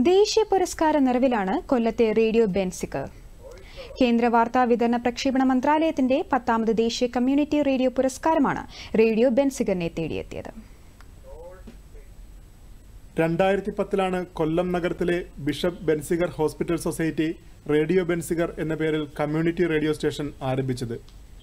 ദേശീയ പുരസ്കാര നിറവിലാണ് കൊല്ലത്തെ റേഡിയോ ബെൻസികർ. കേന്ദ്ര വാർത്താ വിതരണ പ്രക്ഷേപണ മന്ത്രാലയത്തിന്റെ 10ാമത് ദേശീയ കമ്മ്യൂണിറ്റി റേഡിയോ പുരസ്കാരമാണ് റേഡിയോ ബെൻസികറിനെ തേടിയെത്തിയത്. 2010-ലാണ് കൊല്ലം നഗരത്തിലെ bishop Benziger hospital society radio Benziger എന്ന പേരിൽ കമ്മ്യൂണിറ്റി റേഡിയോ സ്റ്റേഷൻ ആരംഭിച്ചത്.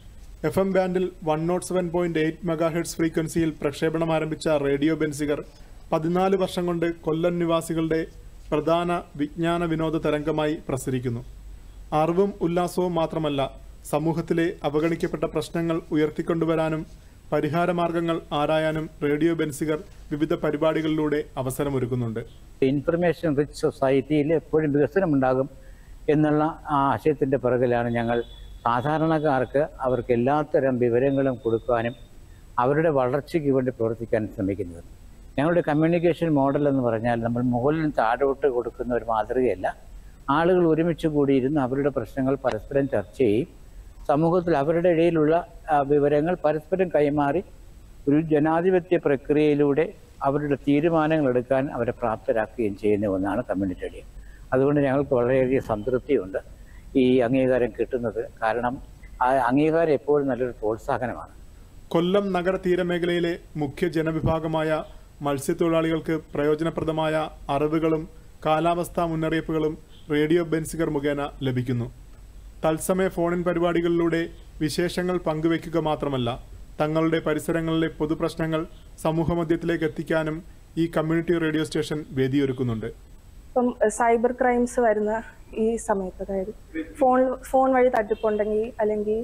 FM ബാൻഡിൽ 107.8 മെഗാഹെർട്സ് ഫ്രീക്വൻസിയിൽ പ്രക്ഷേപണം ആരംഭിച്ച റേഡിയോ ബെൻസിഗർ 14 വർഷം കൊണ്ട് കൊല്ലം നിവാസികളുടെ പ്രധാന വിജ്ഞാന വിനോദ തരംഗമായി പ്രസരിക്കുന്നു. അറിവും ഉല്ലാസവും മാത്രമല്ല, സമൂഹത്തിലെ അവഗണിക്കപ്പെട്ട പ്രശ്നങ്ങൾ ഉയർത്തിക്കൊണ്ടുവരാനും പരിഹാരമാർഗങ്ങൾ ആരായാനും റേഡിയോ ബെൻസിഗർ വിവിധ പരിപാടികളിലൂടെ അവസരമൊരുക്കുന്നുണ്ട്. ഇൻഫർമേഷൻ റിച്ച് സൊസൈറ്റിയിൽ എപ്പോഴും വികസനമുണ്ടാകും എന്നുള്ള ആ ആശയത്തിൻ്റെ പിറകിലാണ് ഞങ്ങൾ സാധാരണക്കാർക്ക് അവർക്ക് എല്ലാത്തരം വിവരങ്ങളും കൊടുക്കാനും അവരുടെ വളർച്ചയ്ക്ക് വേണ്ടി പ്രവർത്തിക്കാൻ ശ്രമിക്കുന്നത്. ഞങ്ങളുടെ കമ്മ്യൂണിക്കേഷൻ മോഡൽ എന്ന് പറഞ്ഞാൽ നമ്മൾ മുകളിൽ നിന്ന് താഴോട്ട് കൊടുക്കുന്ന ഒരു മാതൃകയല്ല. ആളുകൾ ഒരുമിച്ച് കൂടിയിരുന്ന് അവരുടെ പ്രശ്നങ്ങൾ പരസ്പരം ചർച്ച ചെയ്യും, സമൂഹത്തിൽ അവരുടെ ഇടയിലുള്ള വിവരങ്ങൾ പരസ്പരം കൈമാറി ഒരു ജനാധിപത്യ പ്രക്രിയയിലൂടെ അവരുടെ തീരുമാനങ്ങൾ എടുക്കാൻ അവരെ പ്രാപ്തരാക്കുകയും ചെയ്യുന്ന ഒന്നാണ് കമ്മ്യൂണിറ്റി റേഡിയോ. അതുകൊണ്ട് ഞങ്ങൾക്ക് വളരെയധികം സംതൃപ്തിയുണ്ട് ഈ അംഗീകാരം കിട്ടുന്നത്. കാരണം ആ അംഗീകാരം എപ്പോഴും നല്ലൊരു പ്രോത്സാഹനമാണ്. കൊല്ലം നഗര തീരമേഖലയിലെ മുഖ്യ ജനവിഭാഗമായ മത്സ്യത്തൊഴിലാളികൾക്ക് പ്രയോജനപ്രദമായ അറിവുകളും കാലാവസ്ഥാ മുന്നറിയിപ്പുകളും റേഡിയോ ബെൻസിഗർ മുഖേന ലഭിക്കുന്നു. തത്സമയ ഫോണിൻ പരിപാടികളിലൂടെ വിശേഷങ്ങൾ പങ്കുവയ്ക്കുക മാത്രമല്ല, തങ്ങളുടെ പരിസരങ്ങളിലെ പൊതുപ്രശ്നങ്ങൾ സമൂഹമധ്യത്തിലേക്ക് എത്തിക്കാനും ഈ കമ്മ്യൂണിറ്റി റേഡിയോ സ്റ്റേഷൻ വേദിയൊരുക്കുന്നുണ്ട്. ഇപ്പം സൈബർ ക്രൈംസ് വരുന്ന ഈ സമയത്ത്, അതായത് ഫോൺ വഴി തട്ടിപ്പുണ്ടെങ്കിൽ അല്ലെങ്കിൽ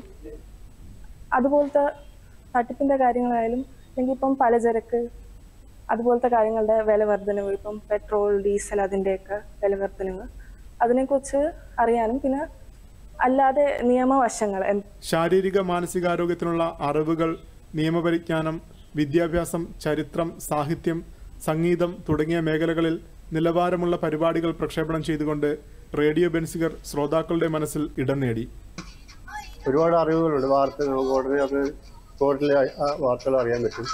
അതുപോലത്തെ തട്ടിപ്പിൻ്റെ കാര്യങ്ങളായാലും അല്ലെങ്കിൽ ഇപ്പം പലചരക്ക് അതുപോലത്തെ കാര്യങ്ങളുടെ വില വർധനവ്, ഇപ്പം പെട്രോൾ ഡീസൽ അതിൻ്റെയൊക്കെ വില വർധനവ്, അതിനെക്കുറിച്ച് അറിയാനും പിന്നെ അല്ലാതെ നിയമവശങ്ങൾ, ശാരീരിക മാനസികാരോഗ്യത്തിനുള്ള അറിവുകൾ, നിയമപരിജ്ഞാനം, വിദ്യാഭ്യാസം, ചരിത്രം, സാഹിത്യം, സംഗീതം തുടങ്ങിയ മേഖലകളിൽ നിലവാരമുള്ള പരിപാടികൾ പ്രക്ഷേപണം ചെയ്തുകൊണ്ട് റേഡിയോ ബെൻസിഗർ ശ്രോതാക്കളുടെ മനസ്സിൽ ഇടം നേടി. ഒരുപാട് അറിവുകളുണ്ട്. വാർത്തകൾ ഉടനെ അത് ടോട്ടലി വാർത്തകൾ അറിയാൻ പറ്റും.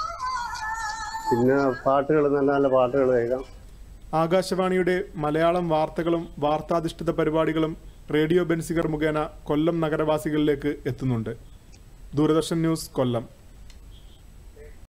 പിന്നെ പാട്ടുകൾ, നല്ല നല്ല പാട്ടുകൾ കേൾക്കാം. ആകാശവാണിയുടെ മലയാളം വാർത്തകളും വാർത്താധിഷ്ഠിത പരിപാടികളും റേഡിയോ ബെൻസിഗർ മുഖേന കൊല്ലം നഗരവാസികളിലേക്ക് എത്തുന്നുണ്ട്. ദൂരദർശൻ ന്യൂസ്, കൊല്ലം.